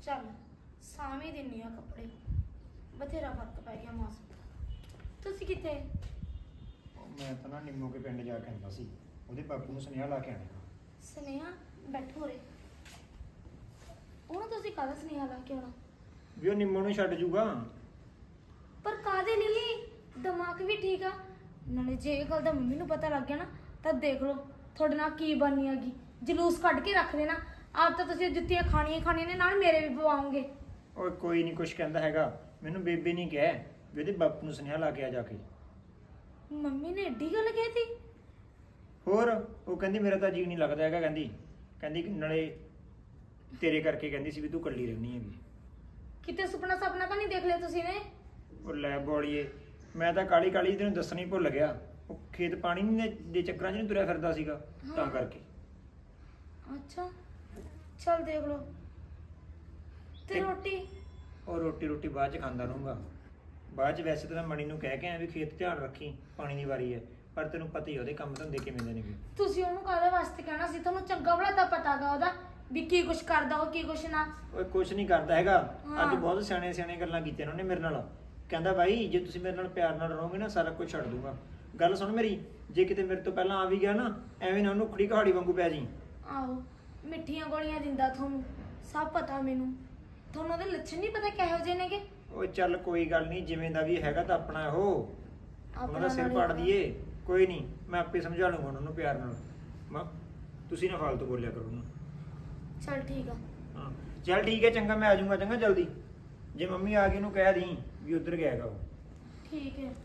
चल साम ही दिनी आ कपड़े बथेरा फर्क पै गया मौसम। तुसी किथे? मैं तो ना निम्मो के पिंड जाके आंदा सी ओहदे बापू ਨੂੰ ਸੁਨੇਹਾ ਲਾ ਕੇ ਆਣਾ। ਸੁਨੇਹਾ? बैठो रे ਉਹਨੂੰ ਤੁਸੀਂ ਕਾਹਦਾ ਸੁਨੇਹਾ ਲਾ ਕੇ ਆਉਣਾ? ਵੀ ਉਹ ਨਿੰਮੋ ਨੂੰ ਛੱਡ ਜੂਗਾ। ਪਰ ਕਾਦੇ ਲਈ? ਦਿਮਾਗ ਵੀ ਠੀਕ ਆ ਨਾਲੇ ਜੇ ਇਹ ਗੱਲ ਦਾ ਮੰਮੀ ਨੂੰ ਪਤਾ ਲੱਗ ਗਿਆ ਨਾ ਤਾਂ ਦੇਖ ਲਓ ਤੁਹਾਡੇ ਨਾਲ ਕੀ ਬਣਨੀ ਹੈਗੀ। ਜਲੂਸ ਕੱਢ ਕੇ ਰੱਖ ਦੇਣਾ। ਆਪ ਤਾਂ ਤੁਸੀਂ ਜੁੱਤੀਆਂ ਖਾਣੀਆਂ ਨੇ ਨਾਲ ਮੇਰੇ ਵੀ ਪਵਾਉਂਗੇ। ਓਏ ਕੋਈ ਨਹੀਂ ਕੁਛ ਕਹਿੰਦਾ ਹੈਗਾ ਮੈਨੂੰ ਬੇਬੇ ਨਹੀਂ ਕਹਿ ਵੀ ਉਹਦੇ ਬਾਪੂ ਨੂੰ ਸੁਨੇਹਾ ਲਾ ਕੇ ਆ ਜਾ ਕੇ। ਮੰਮੀ ਨੇ ਏਡੀ ਗੱਲ ਕਹਿਤੀ? ਹੋਰ ਉਹ ਕਹਿੰਦੀ ਮੇਰਾ ਤਾਂ ਜੀ ਨਹੀਂ ਲੱਗਦਾ ਹੈਗਾ। ਕਹਿੰਦੀ ਨਾਲੇ ਤੇਰੇ ਕਰਕੇ ਕਹਿੰਦੀ ਸੀ ਵੀ ਤੂੰ ਇਕੱਲੀ ਰਹਿਣੀ ਹੈਗੀ। ਕਿਤੇ ਸੁਪਨਾ ਤਾਂ ਨਹੀਂ ਦੇਖ ਲਿਆ ਤੁਸੀਂ ਨੇ? ਉਹ ਲੈ ਬੋਲੀਏ ਮੈਂ ਤਾਂ ਕਾਲੀ ਤੈਨੂੰ ਦੱਸਣੀ ਭੁੱਲ ਗਿਆ। ਉਹ ਖੇਤ ਪਾਣੀ ਦੇ ਚੱਕਰਾਂ 'ਚ ਨਹੀਂ ਤੁਰਿਆ ਫਿਰਦਾ ਸੀਗਾ ਤਾਂ ਕਰਕੇ। ਅੱਛਾ ਚੱਲ ਦੇਖ ਲਓ। ਤੇ ਰੋਟੀ? ਉਹ ਰੋਟੀ ਬਾਅਦ 'ਚ ਖਾਂਦਾ ਰਹੂੰਗਾ। ਬਾਅਦ 'ਚ ਵੈਸੇ ਤਾਂ ਮੈਂ ਮਣੀ ਨੂੰ ਕਹਿ ਕੇ ਆਇਆ ਵੀ ਖੇਤ ਧਿਆਨ ਰੱਖੀ ਪਾਣੀ ਦੀ ਵਾਰੀ ਹੈ ਪਰ ਤੈਨੂੰ ਪਤਾ ਹੀ ਉਹਦੇ ਕੰਮ ਧੰਦੇ ਕਿਵੇਂ ਦੇ ਨੇਗੇ। ਤੁਸੀਂ ਉਹਨੂੰ ਕਾਹਦੇ ਵਾਸਤੇ ਕਹਿਣਾ ਸੀ? ਤੁਹਾਨੂੰ ਚੰਗਾ ਭਲਾ ਤਾਂ ਪਤਾਗਾ ਉਹਦਾ ਵੀ ਕੀ ਕੁਛ ਕਰਦਾ ਉਹ ਕੀ ਕੁਛ ਨਾ। ਓਏ ਕੁਛ ਨਹੀਂ ਕਰਦਾ ਹੈਗਾ। ਅੱਜ ਬਹੁਤ ਸਿਆਣੇ ਗੱਲਾਂ ਕੀਤੀਆਂ ਉਹਨੇ ਮੇਰੇ ਨਾਲ। ਕਹਿੰਦਾ ਬਾਈ ਜੇ ਤੁਸੀਂ ਮੇਰੇ ਨਾਲ ਪਿਆਰ ਨਾਲ ਰਹੋਗੇ ਨਾ ਸਾਰਾ ਕੁਝ ਛੱਡ ਦੂੰਗਾ। ਗੱਲ ਸੁਣ ਮੇਰੀ ਜੇ ਕਿਤੇ ਮੇਰੇ ਤੋਂ ਪਹਿਲਾਂ ਆ ਵੀ ਗਿਆ ਨਾ ਐਵੇਂ ਨਾ ਉਹਨੂੰ ਉਖੜੀ ਕਹਾੜੀ ਵਾਂਗੂ ਪੈ ਜੀ। ਆਹੋ ਮਿੱਠੀਆਂ ਗੋਲੀਆਂ ਦਿੰਦਾ ਤੁਹਾਨੂੰ ਸਭ ਪਤਾ ਮੈਨੂੰ। ਤੁਹਾਨੂੰ ਉਹਦੇ ਲੱਛਣ ਨਹੀਂ ਪਤਾ ਕਿਹੋ ਜਿਹੇ ਨੇਗੇ। ਓਏ ਚੱਲ ਕੋਈ ਗੱਲ ਨਹੀਂ ਜਿਵੇਂ ਦਾ ਵੀ ਹੈਗਾ ਤਾਂ ਆਪਣਾ ਉਹ ਉਹਨਾਂ ਦਾ ਸਿਰ ਪਾੜ ਦਈਏ। ਕੋਈ ਨਹੀਂ ਮੈਂ ਆਪੇ ਸਮਝਾ ਲੂੰਗਾ ਉਹਨਾਂ ਨੂੰ ਪਿਆਰ ਨਾਲ। ਤੁਸੀਂ ਨਾ ਫਾਲਤੂ ਬੋਲਿਆ ਕਰੋ ਉਹਨੂੰ। ਚੱਲ ਠੀਕ ਆ। ਹਾਂ ਚੱਲ ਠੀਕ ਹੈ ਚੰਗਾ ਮੈਂ ਆ ਜਾਊਂਗਾ ਚੰਗਾ ਜਲਦੀ। ਜੇ ਮੰਮੀ ਆ ਗਈ ਉਹਨੂੰ ਕਹਿ ਦੀ ਵੀ ਉੱਧਰ ਗਿਆ ਹੈਗਾ ਉਹ। ਠੀਕ ਹੈ।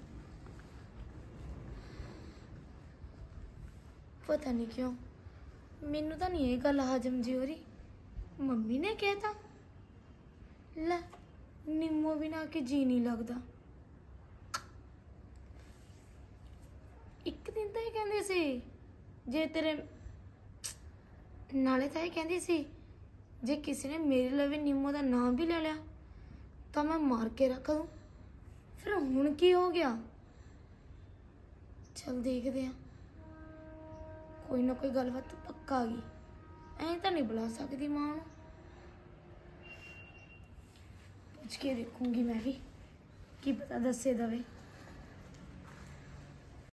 ਪਤਾ ਨਹੀਂ ਕਿਉਂ ਮੈਨੂੰ ਤਾਂ ਨਹੀਂ ਇਹ ਗੱਲ ਹਜਮ ਜੀ ਹੋ ਰਹੀ। ਮੰਮੀ ਨੇ ਕਹਿਤਾ ਲੈ ਨਿੰਮੋ ਬਿਨਾ ਕਿ ਜੀ ਨਹੀਂ ਲੱਗਦਾ। ਇੱਕ ਦਿਨ ਤਾਂ ਇਹ ਕਹਿੰਦੇ ਸੀ ਜੇ ਤੇਰੇ ਨਾਲੇ ਤਾਂ ਇਹ ਕਹਿੰਦੀ ਸੀ ਜੇ ਕਿਸੇ ਨੇ ਮੇਰੇ ਲਈ ਨਿੰਮੋ ਦਾ ਨਾਮ ਵੀ ਲੈ ਲਿਆ ਤਾਂ ਮੈਂ ਮਾਰ ਕੇ ਰੱਖ ਦੂੰ। ਫਿਰ ਹੁਣ ਕੀ ਹੋ ਗਿਆ? ਚਲ ਦੇਖਦੇ ਆ ਕੋਈ ਨਾ ਕੋਈ ਗੱਲਬਾਤ ਪੱਕਾ ਆ ਗਈ। ਐਂ ਤਾਂ ਨਹੀਂ ਬੁਲਾ ਸਕਦੀ ਮਾਂ ਨੂੰ। ਪੁੱਛ ਕੇ ਦੇਖੂੰਗੀ ਮੈਂ ਵੀ ਕੀ ਪਤਾ ਦੱਸੇ ਦਵੇ।